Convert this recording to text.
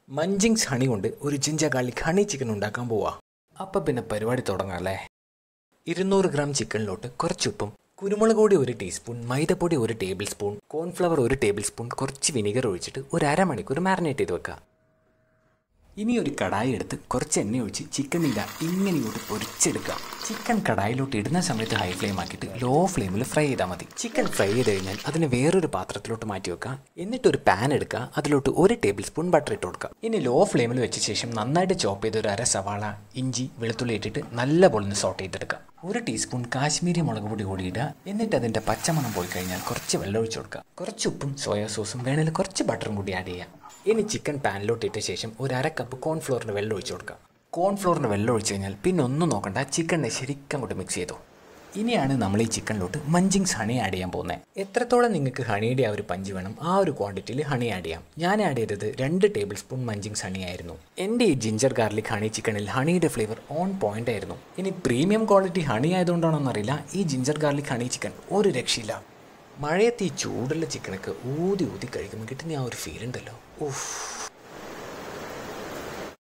മഞ്ചിങ്സ് honey കൊണ്ട് ഒരു ginger garlic honey chicken ഉണ്ടാക്കാൻ പോവാ. അപ്പം പിന്നെ പരിപാടി തുടങ്ങാം അല്ലേ. 200 ഗ്രാം ചിക്കനിലോട്ട് കുറച്ചുപ്പും കുരുമുളക് പൊടി 1 ടീസ്പൂൺ, മൈദപ്പൊടി 1 tablespoon, cornflour 1 tablespoon, കുറച്ച് വിനെഗർ ഒഴിച്ചിട്ട് ഒരു അരമണിക്കൂർ മാരിനേറ്റ് ചെയ്ത് വെക്കുക. ഇനി ഒരു കടായി എടുത്ത് കുറച്ച് എണ്ണ ഒഴിച്ച് ചിക്കനില്ല ഇങ്ങനെ ഇങ്ങോട്ട് പൊരിച്ചെടുക്കുക. ചിക്കൻ കടായിലോട്ട് ഇടുന്ന സമയത്ത് ഹൈ ഫ്ലെയിം ആക്കിയിട്ട് ലോ ഫ്ലെയിമിൽ ഫ്രൈ ചെയ്താൽ മതി. ചിക്കൻ ഫ്രൈ ചെയ്ത് കഴിഞ്ഞാൽ അതിന് വേറൊരു പാത്രത്തിലോട്ട് മാറ്റി വെക്കുക. എന്നിട്ട് ഒരു പാൻ എടുക്കുക, അതിലോട്ട് 1 ടേബിൾ സ്പൂൺ ബട്ടർ ഇട്ട് കൊടുക്കുക. ഇനി ലോ ഫ്ലെയിമിൽ വെച്ച ശേഷം നന്നായിട്ട് ചോപ്പ് ചെയ്ത് ഒരു 1/2 സവാള, ഇഞ്ചി, വെളുത്തുള്ളി ഇട്ടിട്ട് നല്ലപോലെ ഒന്ന് സോട്ട് ചെയ്തെടുക്കുക. 1 ടീസ്പൂൺ കാശ്മീരി മുളക് പൊടി കൂടി ഇടുക. എന്നിട്ട് അതിൻ്റെ പച്ചമണം പോയി കഴിഞ്ഞാൽ കുറച്ച് വെള്ളം ഒഴിച്ചു കൊടുക്കുക. കുറച്ച് ഉപ്പും സോയാ സോസും വേണമെങ്കിൽ കുറച്ച് ബട്ടറും കൂടി ആഡ് ചെയ്യാം. ഇനി ചിക്കൻ പാനിലോട്ട് ഇട്ട ശേഷം ഒരു 1/2 കപ്പ് കോൺഫ്ലോറിന് വെള്ളം ഒഴിച്ചു കൊടുക്കുക. കോൺഫ്ലോറിന് വെള്ളം ഒഴിച്ച് കഴിഞ്ഞാൽ പിന്നെ ഒന്നും നോക്കണ്ട, ചിക്കനെ ശരിക്കും അങ്ങോട്ട് മിക്സ് ചെയ്തു. ഇനിയാണ് നമ്മൾ ഈ ചിക്കനിലോട്ട് മഞ്ചിങ്സ് ഹണി ആഡ് ചെയ്യാൻ പോകുന്നത്. എത്രത്തോളം നിങ്ങൾക്ക് ഹണിയുടെ ആ ഒരു പഞ്ച് വേണം ആ ഒരു ക്വാണ്ടിറ്റിയിൽ ഹണി ആഡ് ചെയ്യാം. ഞാൻ ആഡ് ചെയ്തത് 2 ടേബിൾ സ്പൂൺ മഞ്ചിങ്സ് ഹണി ആയിരുന്നു. എൻ്റെ ഈ ജിഞ്ചർ ഗാർലിക് ഹണി ചിക്കനിൽ ഹണിയുടെ ഫ്ലേവർ ഓൺ പോയിന്റ് ആയിരുന്നു. ഇനി പ്രീമിയം ക്വാളിറ്റി ഹണി ആയതുകൊണ്ടാണോന്നറിയില്ല, ഈ ജിഞ്ചർ ഗാർലിക് ഹണി ചിക്കൻ ഒരു രക്ഷയില്ല. മഴയത്ത് ഈ ചൂടുള്ള ചിക്കനൊക്കെ ഊതി കഴിക്കുമ്പോൾ കിട്ടുന്ന ആ ഒരു ഫീൽ ഉണ്ടല്ലോ, ഉഫ്.